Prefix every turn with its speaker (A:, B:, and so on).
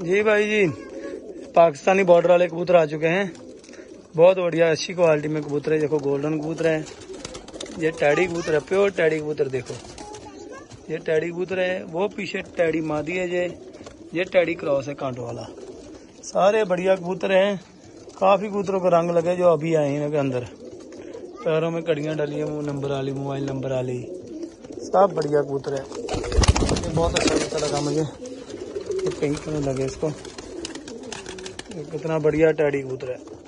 A: जी भाई जी, पाकिस्तानी बॉर्डर वाले कबूतर आ चुके हैं। बहुत बढ़िया अच्छी क्वालिटी में कबूतर है। देखो गोल्डन कबूतर है, ये टैडी कबूतर है, प्योर टैडी कबूतर। देखो ये टैडी कबूतर है, वो पीछे टैडी मादी है, ये टैडी क्रॉस है कांटों वाला। सारे बढ़िया कबूतर हैं। काफी कबूतरों का रंग लगे जो अभी आए हैं इनके अंदर। पैरों में कड़ियाँ डाली है, नंबर वाली, मोबाइल नंबर वाली, सब बढ़िया कबूतर है। ये बहुत अच्छा कबूतर लगा मुझे, ये पिंक में लगे इसको। कितना बढ़िया टैडी कबूतर है।